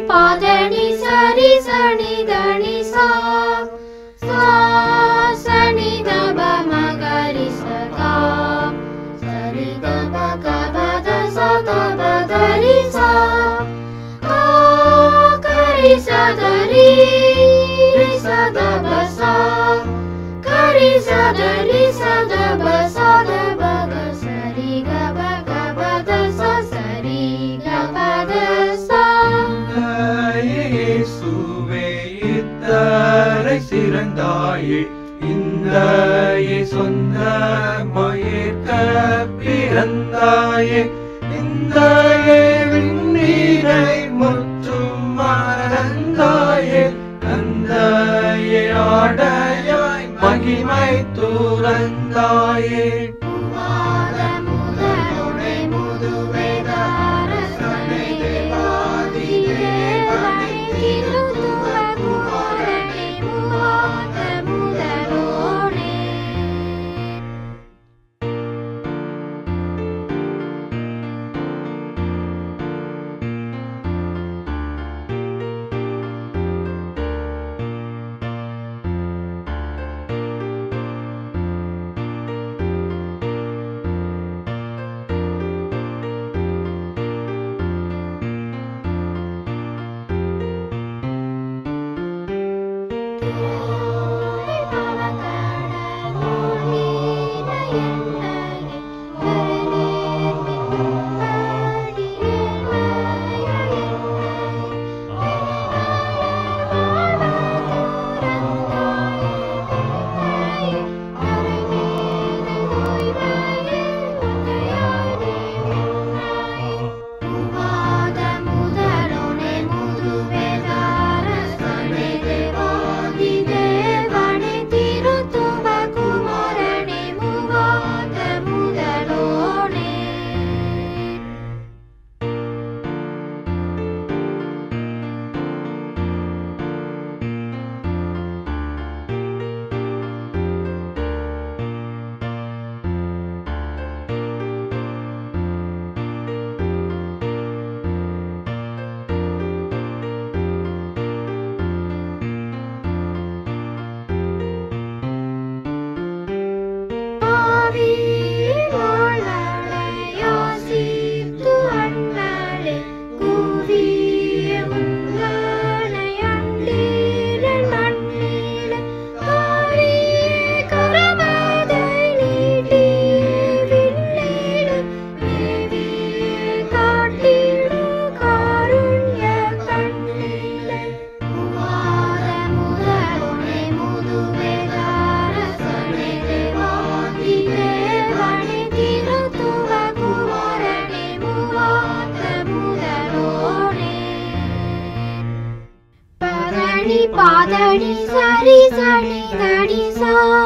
பாதனி சரி சனி தனி சா சா சனி தப மகரி சகா சரி தப கபதஸ தபதரி சா கா கரி சதரி சதப சா கரி சதரி சதப சதப சரி கப கபதஸ சரி கபதஸ. இயேசுவே இத்தரை சிறந்தாயே, இந்த சொந்தமாயேற்க பிறந்தாயே, இந்த விண்ணீரை முற்றும் மறந்தாயே, தந்தையே ஆடையாய் மகிமை துறந்தாயே. பாதனி சரி சனி தனி சா